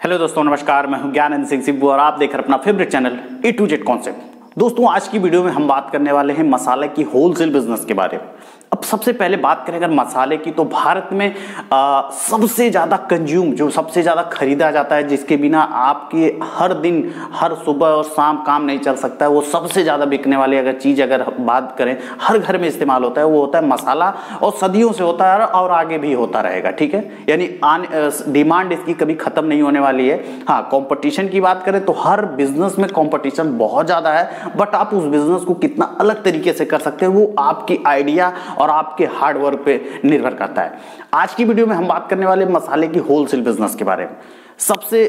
Hello दोस्तों, नमस्कार। मैं हूं ज्ञानंद सिंह सिब्बू और आप देख रहे हैं अपना favourite channel A to Z concept. दोस्तों, आज की वीडियो में हम बात करने वाले हैं मसाले की होलसेल बिजनेस के बारे में। अब सबसे पहले बात करें अगर मसाले की, तो भारत में सबसे ज़्यादा कंज्यूम, जो सबसे ज़्यादा खरीदा जाता है, जिसके बिना आपके हर दिन हर सुबह और शाम काम नहीं चल सकता है, वो सबसे ज़्यादा बिकने वाली अगर चीज़ अगर बात करें, हर घर में इस्तेमाल होता है, वो होता है मसाला। और सदियों से होता है और आगे भी होता रहेगा। ठीक है, यानी डिमांड इसकी कभी ख़त्म नहीं होने वाली है। हाँ, कॉम्पिटिशन की बात करें तो हर बिजनेस में कॉम्पिटिशन बहुत ज़्यादा है, बट आप उस बिजनेस को कितना अलग तरीके से कर सकते हैं वो आपकी आइडिया और आपके हार्ड वर्क पे निर्भर करता है। आज की वीडियो में हम बात करने वाले मसाले की होलसेल बिजनेस के बारे में। सबसे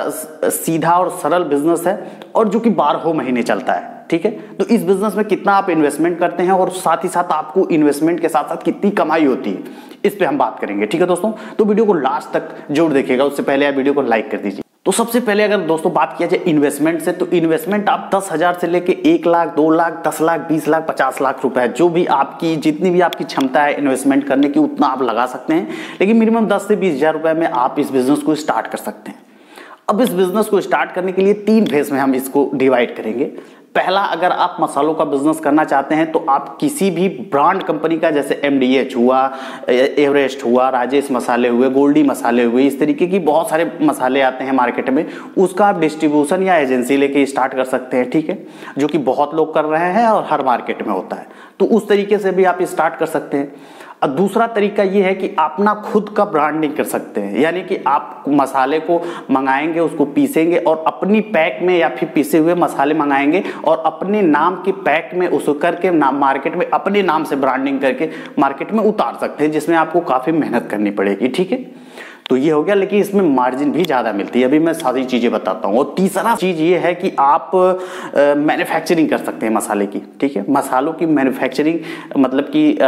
सीधा और सरल बिजनेस है और जो कि 12 महीने चलता है। ठीक है, तो इस बिजनेस में कितना आप इन्वेस्टमेंट करते हैं और साथ ही साथ आपको इन्वेस्टमेंट के साथ साथ कितनी कमाई होती है, इस पे हम बात करेंगे। ठीक है दोस्तों, तो वीडियो को लास्ट तक जरूर देखिएगा। उससे पहले आप वीडियो को लाइक कर दीजिए। तो सबसे पहले अगर दोस्तों बात किया जाए इन्वेस्टमेंट से, तो इन्वेस्टमेंट आप 10,000 से लेके 1 लाख, 2 लाख, 10 लाख, 20 लाख, 50 लाख रुपए, जो भी आपकी जितनी भी आपकी क्षमता है इन्वेस्टमेंट करने की, उतना आप लगा सकते हैं। लेकिन मिनिमम 10 से 20 हजार रुपए में आप इस बिजनेस को स्टार्ट कर सकते हैं। अब इस बिजनेस को स्टार्ट करने के लिए 3 फेज में हम इसको डिवाइड करेंगे। पहला, अगर आप मसालों का बिजनेस करना चाहते हैं तो आप किसी भी ब्रांड कंपनी का, जैसे MDH हुआ, एवरेस्ट हुआ, राजेश मसाले हुए, गोल्डी मसाले हुए, इस तरीके की बहुत सारे मसाले आते हैं मार्केट में, उसका आप डिस्ट्रीब्यूशन या एजेंसी लेके स्टार्ट कर सकते हैं। ठीक है, जो कि बहुत लोग कर रहे हैं और हर मार्केट में होता है, तो उस तरीके से भी आप स्टार्ट कर सकते हैं। और दूसरा तरीका ये है कि अपना खुद का ब्रांडिंग कर सकते हैं, यानी कि आप मसाले को मंगाएंगे, उसको पीसेंगे और अपनी पैक में, या फिर पीसे हुए मसाले मंगाएंगे और अपने नाम के पैक में उसको करके मार्केट में अपने नाम से ब्रांडिंग करके मार्केट में उतार सकते हैं, जिसमें आपको काफ़ी मेहनत करनी पड़ेगी। ठीक है, तो ये हो गया, लेकिन इसमें मार्जिन भी ज़्यादा मिलती है। अभी मैं सारी चीज़ें बताता हूँ। और तीसरा चीज़ ये है कि आप मैन्युफैक्चरिंग कर सकते हैं मसाले की। ठीक है, मसालों की मैन्युफैक्चरिंग मतलब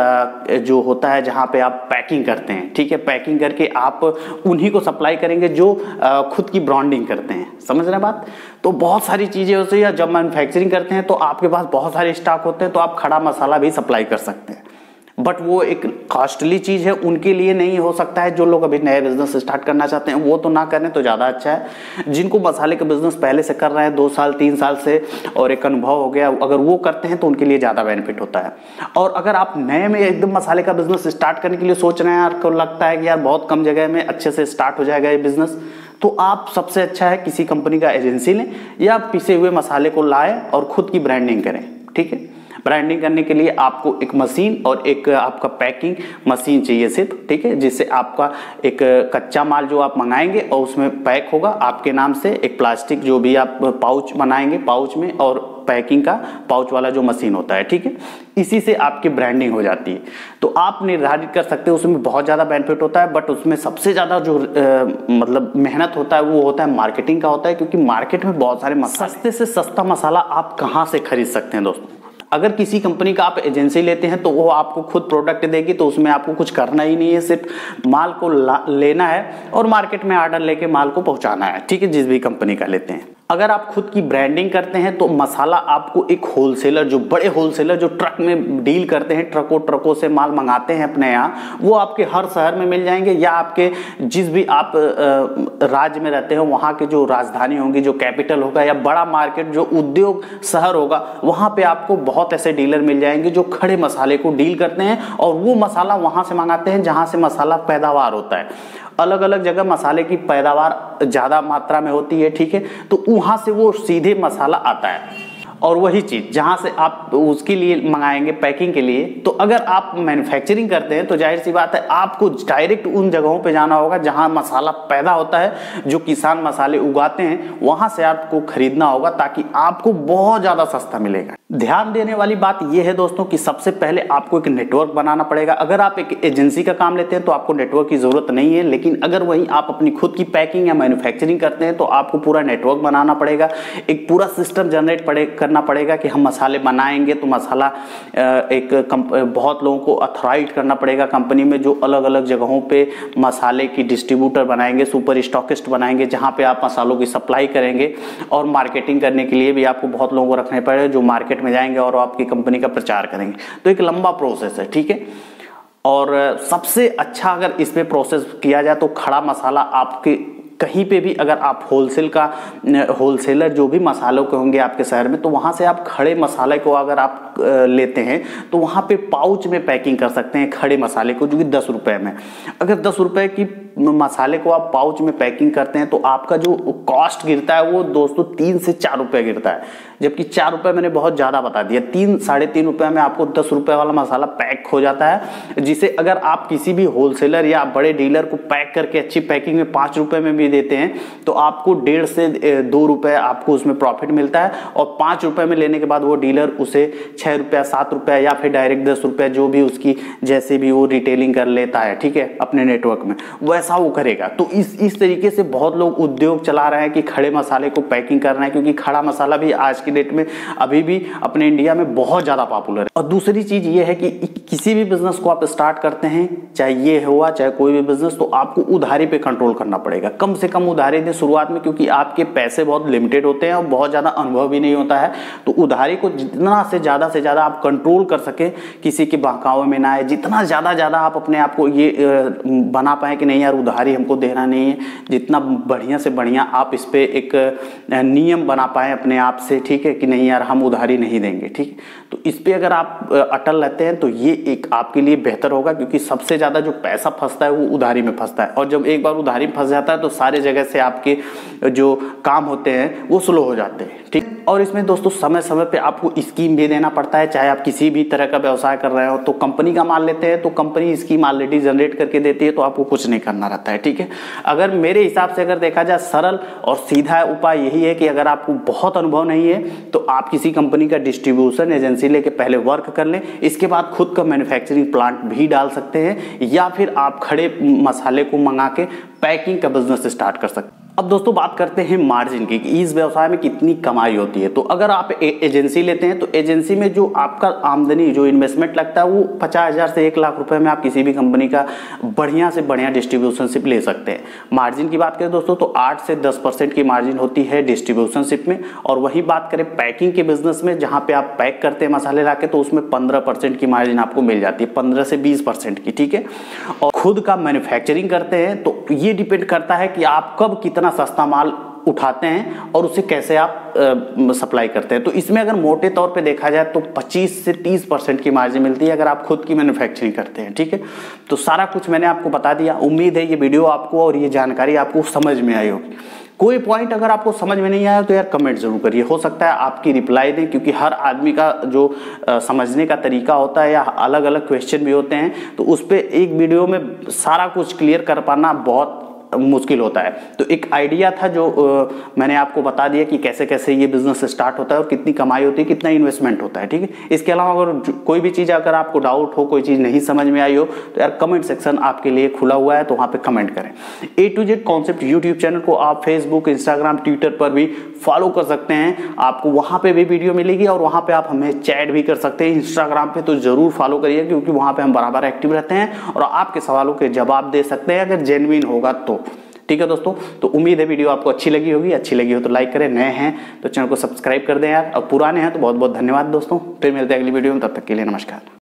कि जो होता है जहाँ पे आप पैकिंग करते हैं। ठीक है, पैकिंग करके आप उन्हीं को सप्लाई करेंगे जो खुद की ब्रांडिंग करते हैं। समझ रहे हैं बात? तो बहुत सारी चीज़ें होती है, या जब मैन्युफैक्चरिंग करते हैं तो आपके पास बहुत सारे स्टॉक होते हैं, तो आप खड़ा मसाला भी सप्लाई कर सकते हैं। बट वो एक कॉस्टली चीज़ है, उनके लिए नहीं हो सकता है। जो लोग अभी नए बिजनेस स्टार्ट करना चाहते हैं वो तो ना करें तो ज़्यादा अच्छा है। जिनको मसाले का बिजनेस पहले से कर रहे हैं 2 साल 3 साल से और एक अनुभव हो गया, अगर वो करते हैं तो उनके लिए ज़्यादा बेनिफिट होता है। और अगर आप नए में एकदम मसाले का बिजनेस स्टार्ट करने के लिए सोच रहे हैं, आपको लगता है कि यार बहुत कम जगह में अच्छे से स्टार्ट हो जाएगा ये बिजनेस, तो आप सबसे अच्छा है किसी कंपनी का एजेंसी लें या पिसे हुए मसाले को लाएं और खुद की ब्रांडिंग करें। ठीक है, ब्रांडिंग करने के लिए आपको एक मशीन और एक आपका पैकिंग मशीन चाहिए सिर्फ। ठीक है, जिससे आपका एक कच्चा माल जो आप मंगाएंगे और उसमें पैक होगा आपके नाम से, एक प्लास्टिक जो भी आप पाउच बनाएंगे, पाउच में, और पैकिंग का पाउच वाला जो मशीन होता है। ठीक है, इसी से आपकी ब्रांडिंग हो जाती है। तो आप निर्धारित कर सकते हो, उसमें बहुत ज़्यादा बेनिफिट होता है, बट उसमें सबसे ज़्यादा जो मतलब मेहनत होता है वो होता है मार्केटिंग का होता है, क्योंकि मार्केट में बहुत सारे सस्ते से सस्ता मसाला आप कहाँ से खरीद सकते हैं दोस्तों? अगर किसी कंपनी का आप एजेंसी लेते हैं तो वो आपको खुद प्रोडक्ट देगी, तो उसमें आपको कुछ करना ही नहीं है, सिर्फ माल को लेना है और मार्केट में ऑर्डर लेके माल को पहुंचाना है। ठीक है, जिस भी कंपनी का लेते हैं। अगर आप खुद की ब्रांडिंग करते हैं तो मसाला आपको एक होलसेलर, जो बड़े होलसेलर जो ट्रक में डील करते हैं, ट्रकों से माल मंगाते हैं अपने यहाँ, वो आपके हर शहर में मिल जाएंगे, या आपके जिस भी आप राज्य में रहते हो वहाँ के जो राजधानी होंगी, जो कैपिटल होगा, या बड़ा मार्केट जो उद्योग शहर होगा, वहाँ पे आपको बहुत ऐसे डीलर मिल जाएंगे जो खड़े मसाले को डील करते हैं और वो मसाला वहाँ से मंगाते हैं जहाँ से मसाला पैदावार होता है। अलग अलग जगह मसाले की पैदावार ज़्यादा मात्रा में होती है। ठीक है, तो वहाँ से वो सीधे मसाला आता है, और वही चीज़ जहाँ से आप उसके लिए मंगाएंगे पैकिंग के लिए। तो अगर आप मैन्युफैक्चरिंग करते हैं तो जाहिर सी बात है आपको डायरेक्ट उन जगहों पे जाना होगा जहाँ मसाला पैदा होता है, जो किसान मसाले उगाते हैं, वहाँ से आपको खरीदना होगा, ताकि आपको बहुत ज़्यादा सस्ता मिलेगा। ध्यान देने वाली बात यह है दोस्तों कि सबसे पहले आपको एक नेटवर्क बनाना पड़ेगा। अगर आप एक एजेंसी का काम लेते हैं तो आपको नेटवर्क की जरूरत नहीं है, लेकिन अगर वहीं आप अपनी खुद की पैकिंग या मैन्युफैक्चरिंग करते हैं तो आपको पूरा नेटवर्क बनाना पड़ेगा, एक पूरा सिस्टम जनरेट करना पड़ेगा कि हम मसाले बनाएंगे तो मसाला बहुत लोगों को अथॉराइज करना पड़ेगा कंपनी में, जो अलग अलग जगहों पे मसाले की डिस्ट्रीब्यूटर बनाएंगे, सुपर स्टॉकिस्ट बनाएंगे, जहाँ पे आप मसालों की सप्लाई करेंगे। और मार्केटिंग करने के लिए भी आपको बहुत लोगों को रखने पड़ेंगे जो मार्केट में जाएंगे और आपकी कंपनी का प्रचार करेंगे। तो एक लंबा प्रोसेस है। ठीक है, और सबसे अच्छा अगर इस पे प्रोसेस किया जाए तो खड़ा मसाला आपके कहीं पे भी अगर आप होलसेलर जो भी मसालों के होंगे आपके शहर में, तो वहाँ से आप खड़े मसाले को अगर आप लेते हैं तो वहाँ पे पाउच में पैकिंग कर सकते हैं खड़े मसाले को, जो कि 10 रुपए में। अगर 10 रुपए की मसाले को आप पाउच में पैकिंग करते हैं तो आपका जो कॉस्ट गिरता है वो दोस्तों 3 से 4 रुपए गिरता है, जबकि 4 रुपए मैंने बहुत ज़्यादा बता दिया। 3-3.5 रुपए में आपको 10 रुपए वाला मसाला पैक हो जाता है, जिसे अगर आप किसी भी होलसेलर या बड़े डीलर को पैक करके अच्छी पैकिंग में 5 रुपए में भी देते हैं तो आपको 1.5 से 2 रुपए आपको उसमें प्रॉफिट मिलता है, और 5 रुपए में लेने के बाद वो डीलर उसे 6 रुपया 7 रुपया या फिर डायरेक्ट 10 रुपया, जो भी उसकी जैसे भी वो रिटेलिंग कर लेता है, ठीक है, अपने नेटवर्क में, वैसा वो करेगा। तो इस तरीके से बहुत लोग उद्योग चला रहे हैं कि खड़े मसाले को पैकिंग करना है, क्योंकि खड़ा मसाला भी आज की डेट में अभी भी अपने इंडिया में बहुत ज्यादा पॉपुलर है। और दूसरी चीज ये है कि किसी भी बिजनेस को आप स्टार्ट करते हैं, चाहे ये हुआ चाहे कोई भी बिजनेस, तो आपको उधारी पे कंट्रोल करना पड़ेगा। कम से कम उधारी दें शुरुआत में, क्योंकि आपके पैसे बहुत लिमिटेड होते हैं और बहुत ज्यादा अनुभव भी नहीं होता है। तो उधारी को जितना से ज्यादा आप कंट्रोल कर सके, किसी के बहकावे में ना आए, जितना ज्यादा आप अपने आप को ये बना पाए कि नहीं यार उधारी हमको देना नहीं है, जितना बढ़िया से बढ़िया आप इस पे एक नियम बना पाए अपने आप से, ठीक है, कि नहीं यार हम उधारी नहीं देंगे, ठीक। तो इस पे अगर आप अटल रहते हैं तो ये एक आपके लिए बेहतर होगा, क्योंकि सबसे ज्यादा जो पैसा फंसता है वो उधारी में फंसता है, और जब एक बार उधारी में फंस जाता है तो सारे जगह से आपके जो काम होते हैं वो स्लो हो जाते हैं, ठीक। और इसमें दोस्तों समय समय पे आपको स्कीम भी देना पड़ता है, चाहे आप किसी भी तरह का व्यवसाय कर रहे हो। तो कंपनी का माल लेते हैं तो कंपनी स्कीम ऑलरेडी जनरेट करके देती है, तो आपको कुछ नहीं करना रहता है, ठीक है। अगर मेरे हिसाब से अगर देखा जाए, सरल और सीधा उपाय यही है कि अगर आपको बहुत अनुभव नहीं है तो आप किसी कंपनी का डिस्ट्रीब्यूशन एजेंसी लेके पहले वर्क कर लें, इसके बाद खुद का मैन्युफैक्चरिंग प्लांट भी डाल सकते हैं, या फिर आप खड़े मसाले को मंगा के पैकिंग का बिजनेस स्टार्ट कर सकते हैं। अब दोस्तों बात करते हैं मार्जिन की, कि इस व्यवसाय में कितनी कमाई होती है। तो अगर आप एजेंसी लेते हैं तो एजेंसी में जो आपका आमदनी, जो इन्वेस्टमेंट लगता है, वो 50,000 से 1 लाख रुपए में आप किसी भी कंपनी का बढ़िया से बढ़िया डिस्ट्रीब्यूशनशिप ले सकते हैं। मार्जिन की बात करें दोस्तों तो 8 से 10% की मार्जिन होती है डिस्ट्रीब्यूशनशिप में, और वही बात करें पैकिंग के बिजनेस में, जहां पे आप पैक करते हैं मसाले लाके, तो उसमें 15% की मार्जिन आपको मिल जाती है, 15 से 20% की, ठीक है। और खुद का मैन्युफैक्चरिंग करते हैं तो ये डिपेंड करता है कि आप कब कितना सस्ता माल उठाते हैं और उसे कैसे आप सप्लाई करते हैं। तो इसमें अगर मोटे तौर पे देखा जाए तो 25 से 30% की मार्जिन मिलती है अगर आप खुद की मैन्युफैक्चरिंग करते हैं, ठीक है। तो सारा कुछ मैंने आपको बता दिया। उम्मीद है ये वीडियो आपको और ये जानकारी आपको समझ में आई होगी। कोई पॉइंट अगर आपको समझ में नहीं आया तो यार कमेंट जरूर करिए, हो सकता है आपकी रिप्लाई दें, क्योंकि हर आदमी का जो समझने का तरीका होता है या अलग अलग क्वेश्चन भी होते हैं, तो उस पर एक वीडियो में सारा कुछ क्लियर कर पाना बहुत मुश्किल होता है। तो एक आइडिया था जो मैंने आपको बता दिया कि कैसे कैसे ये बिजनेस स्टार्ट होता है और कितनी कमाई होती है, कितना इन्वेस्टमेंट होता है, ठीक है। इसके अलावा अगर कोई भी चीज़ अगर आपको डाउट हो, कोई चीज़ नहीं समझ में आई हो, तो यार कमेंट सेक्शन आपके लिए खुला हुआ है, तो वहाँ पे कमेंट करें। A to Z concept YouTube channel को आप फेसबुक, इंस्टाग्राम, ट्विटर पर भी फॉलो कर सकते हैं, आपको वहाँ पे भी वीडियो मिलेगी, और वहाँ पे आप हमें चैट भी कर सकते हैं। इंस्टाग्राम पे तो जरूर फॉलो करिए, क्योंकि वहाँ पे हम बराबर एक्टिव रहते हैं और आपके सवालों के जवाब दे सकते हैं अगर जेन्युइन होगा तो, ठीक है दोस्तों। तो उम्मीद है वीडियो आपको अच्छी लगी होगी, अच्छी लगी हो तो लाइक करें, नए हैं तो चैनल को सब्सक्राइब कर दें यार, और पुराने हैं तो बहुत बहुत धन्यवाद दोस्तों। फिर मिलते हैं अगली वीडियो में, तब तक के लिए नमस्कार।